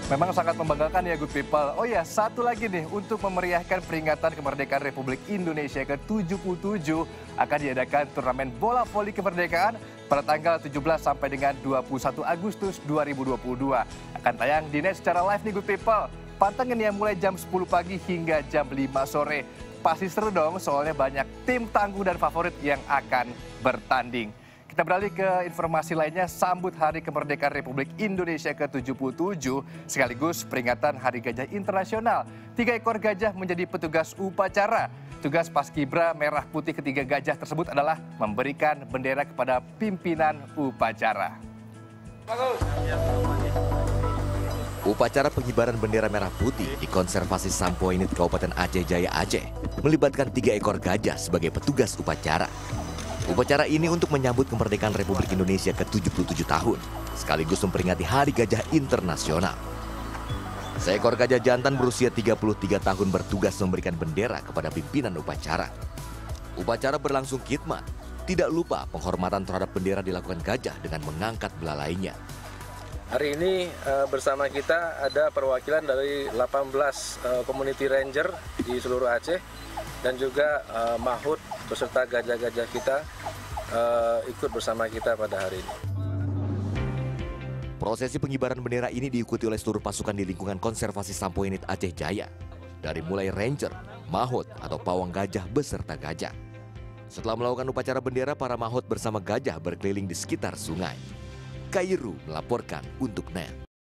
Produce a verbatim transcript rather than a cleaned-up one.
Memang sangat membanggakan ya good people. Oh ya, satu lagi nih untuk memeriahkan peringatan kemerdekaan Republik Indonesia ke tujuh puluh tujuh akan diadakan turnamen bola voli kemerdekaan pada tanggal tujuh belas sampai dengan dua puluh satu Agustus dua ribu dua puluh dua. Akan tayang di net secara live nih good people. Pantengin ya mulai jam sepuluh pagi hingga jam lima sore. Pasti seru dong soalnya banyak tim tangguh dan favorit yang akan bertanding. Kita beralih ke informasi lainnya, sambut Hari Kemerdekaan Republik Indonesia ke tujuh puluh tujuh sekaligus peringatan Hari Gajah Internasional. Tiga ekor gajah menjadi petugas upacara. Tugas Paskibra Merah Putih ketiga gajah tersebut adalah memberikan bendera kepada pimpinan upacara. Upacara pengibaran bendera merah putih di Konservasi Sampoinit Kabupaten Aceh Jaya Aceh melibatkan tiga ekor gajah sebagai petugas upacara. Upacara ini untuk menyambut kemerdekaan Republik Indonesia ke tujuh puluh tujuh tahun, sekaligus memperingati Hari Gajah Internasional. Seekor gajah jantan berusia tiga puluh tiga tahun bertugas memberikan bendera kepada pimpinan upacara. Upacara berlangsung khidmat, tidak lupa penghormatan terhadap bendera dilakukan gajah dengan mengangkat belalainya. Hari ini uh, bersama kita ada perwakilan dari delapan belas uh, community ranger di seluruh Aceh dan juga uh, Mahut beserta gajah-gajah kita uh, ikut bersama kita pada hari ini. Prosesi pengibaran bendera ini diikuti oleh seluruh pasukan di lingkungan Konservasi Sampoinit Aceh Jaya, dari mulai ranger, Mahut atau pawang gajah beserta gajah. Setelah melakukan upacara bendera, para Mahut bersama gajah berkeliling di sekitar sungai. Kairu melaporkan untuk N E T.